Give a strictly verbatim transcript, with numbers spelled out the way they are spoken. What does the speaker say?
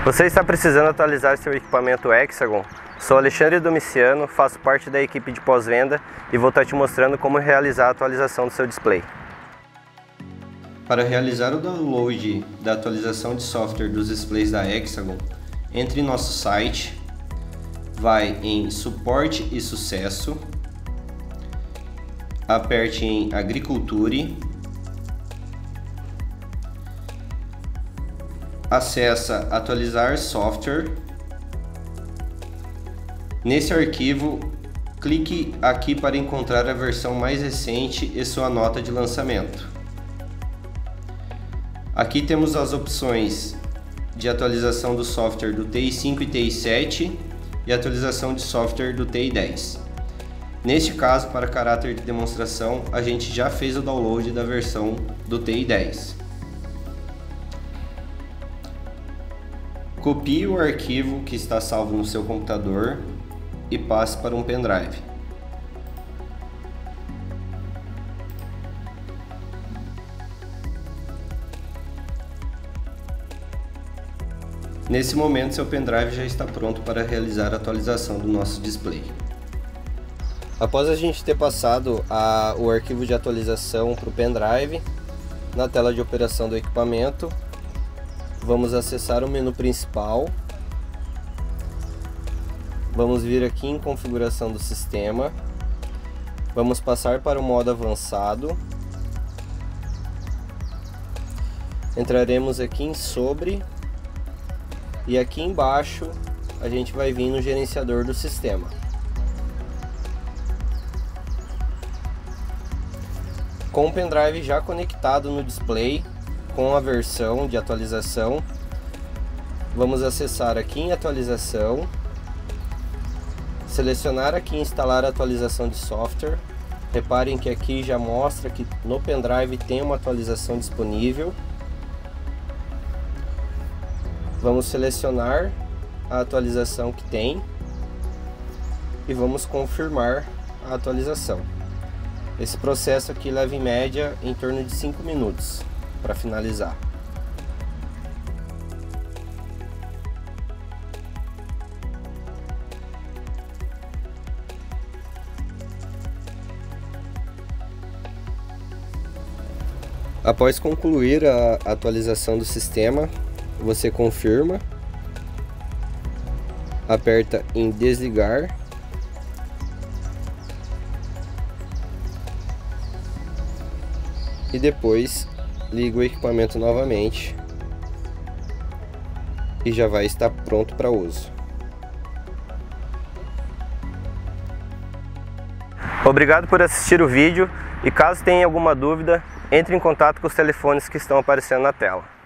Você está precisando atualizar seu equipamento Hexagon? Sou Alexandre Domiciano, faço parte da equipe de pós-venda e vou estar te mostrando como realizar a atualização do seu display. Para realizar o download da atualização de software dos displays da Hexagon, entre em nosso site, vai em Suporte e Sucesso, aperte em Agriculture, acessa Atualizar Software. Nesse arquivo, clique aqui para encontrar a versão mais recente e sua nota de lançamento. Aqui temos as opções de atualização do software do T I cinco e T I sete e atualização de software do T I dez. Neste caso, para caráter de demonstração, a gente já fez o download da versão do T I dez. Copie o arquivo que está salvo no seu computador e passe para um pendrive. Nesse momento, seu pendrive já está pronto para realizar a atualização do nosso display. Após a gente ter passado a, o arquivo de atualização para o pendrive, na tela de operação do equipamento, vamos acessar o menu principal. Vamos vir aqui em configuração do sistema. Vamos passar para o modo avançado. Entraremos aqui em sobre. E aqui embaixo a gente vai vir no gerenciador do sistema. Com o pendrive já conectado no display, com a versão de atualização, vamos acessar aqui em atualização, selecionar aqui instalar a atualização de software. Reparem que aqui já mostra que no pendrive tem uma atualização disponível. Vamos selecionar a atualização que tem e vamos confirmar a atualização. Esse processo aqui leva em média em torno de cinco minutos para finalizar. Após concluir a atualização do sistema, você confirma, aperta em desligar e depois liga o equipamento novamente e já vai estar pronto para uso. Obrigado por assistir o vídeo e caso tenha alguma dúvida, entre em contato com os telefones que estão aparecendo na tela.